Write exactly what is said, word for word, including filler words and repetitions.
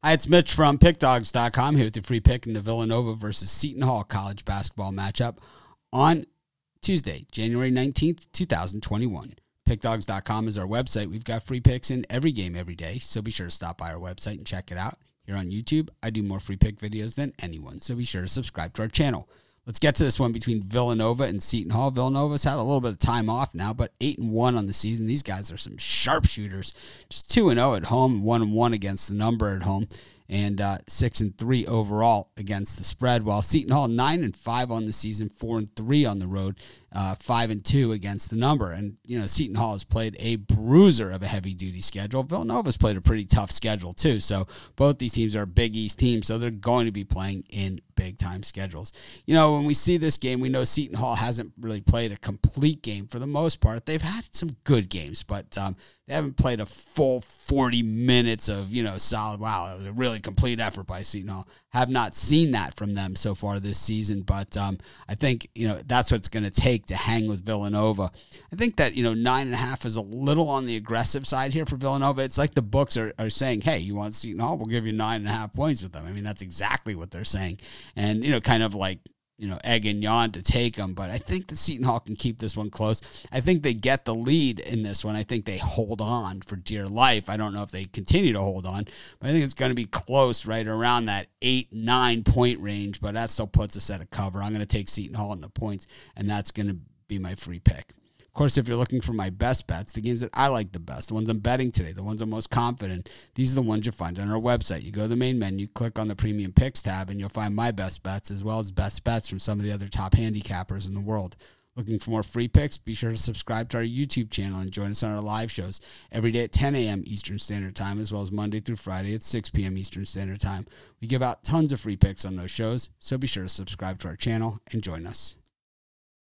Hi, it's Mitch from pick dogs dot com here with your free pick in the Villanova versus Seton Hall college basketball matchup on Tuesday, January nineteenth, two thousand twenty-one. pick dogs dot com is our website. We've got free picks in every game every day, so be sure to stop by our website and check it out. Here on YouTube, I do more free pick videos than anyone, so be sure to subscribe to our channel. Let's get to this one between Villanova and Seton Hall. Villanova's had a little bit of time off now, but eight and one on the season. These guys are some sharpshooters. Just two and oh at home, one and one against the number at home, and uh, six and three overall against the spread. While Seton Hall nine and five on the season, four and three on the road, uh, five and two against the number. And you know, Seton Hall has played a bruiser of a heavy duty schedule. Villanova's played a pretty tough schedule too. So both these teams are Big East teams, so they're going to be playing in big time schedules. You know, when we see this game, we know Seton Hall hasn't really played a complete game for the most part. They've had some good games, but um, they haven't played a full forty minutes of, you know, solid, wow, it was a really complete effort by Seton Hall. Have not seen that from them so far this season, but um, I think, you know, that's what it's going to take to hang with Villanova. I think that, you know, nine and a half is a little on the aggressive side here for Villanova. It's like the books are, are saying, hey, you want Seton Hall? We'll give you nine and a half points with them. I mean, that's exactly what they're saying. And, you know, kind of like, you know, egging on to take them. But I think that Seton Hall can keep this one close. I think they get the lead in this one. I think they hold on for dear life. I don't know if they continue to hold on, but I think it's going to be close right around that eight, nine point range, but that still puts us at a cover. I'm going to take Seton Hall in the points, and that's going to be my free pick. Of course, if you're looking for my best bets, the games that I like the best, the ones I'm betting today, the ones I'm most confident, these are the ones you'll find on our website. You go to the main menu, click on the Premium Picks tab, and you'll find my best bets as well as best bets from some of the other top handicappers in the world. Looking for more free picks? Be sure to subscribe to our YouTube channel and join us on our live shows every day at ten a.m. Eastern Standard Time, as well as Monday through Friday at six p.m. Eastern Standard Time. We give out tons of free picks on those shows, so be sure to subscribe to our channel and join us.